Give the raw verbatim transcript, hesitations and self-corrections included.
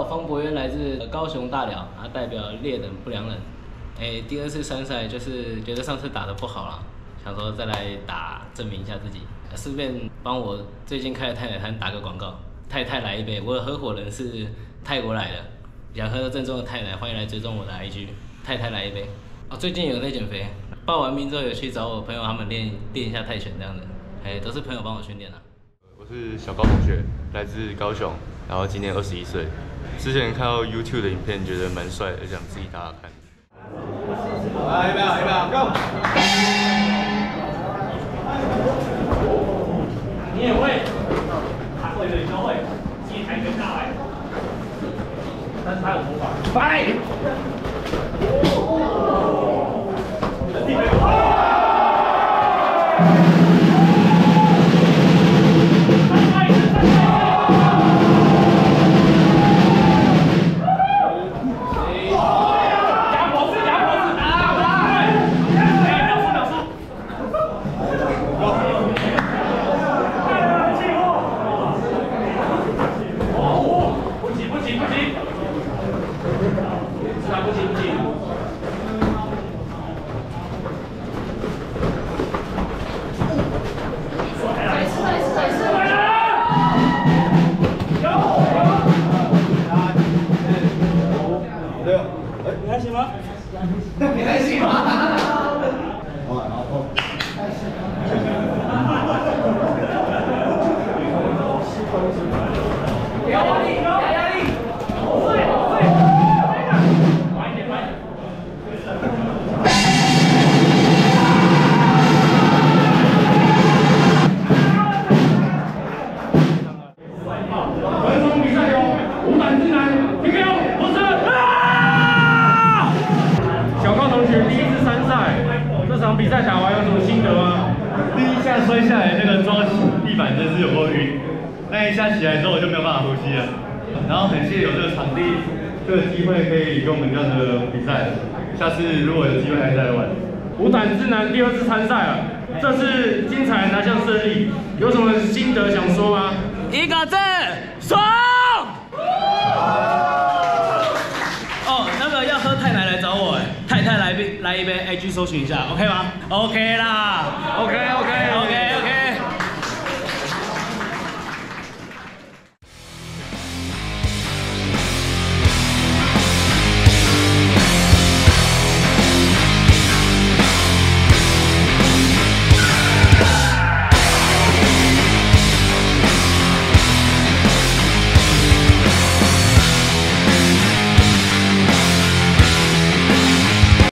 方博渊，来自高雄大寮，啊，代表劣等不良人。哎，第二次参赛就是觉得上次打得不好了，想说再来打证明一下自己，顺便帮我最近开的太奶摊打个广告。太太来一杯，我的合伙人是泰国来的，想喝正宗的太奶，欢迎来追踪我的 I G。太太来一杯。哦，最近有在减肥，报完名之后有去找我朋友他们练练一下泰拳这样的，哎，都是朋友帮我训练的。 我是小高同学，来自高雄，然后今年二十一岁。之前看到 YouTube 的影片，觉得蛮帅的，想自己打打看。 来，预备好，预备好 ，Go！ 你也会，他会的你都会，一抬拳下来，但是他有魔法。拜。 你还行吗？ 你还行吗？ 好，然后。 不要压力，不要压力。对对，慢一点，慢一点。本场比赛由五胆之男 P K O 获胜。小高同学第一次参赛，这场比赛打完有什么心得吗？ 第一下摔下来，那个抓地板真是有够晕，那一下起来之后我就没有办法呼吸了。然后很谢谢有这个场地，这个机会可以跟我们这样的比赛，下次如果有机会还再来玩。 五胆之男第二次参赛了，这次精彩拿下胜利，有什么心得想说吗？ 一个字，爽！哦，那个要喝太奶来找我，哎，太太来杯来一杯 ，I G 搜寻一下 ，OK 吗 ？OK 啦 ，OK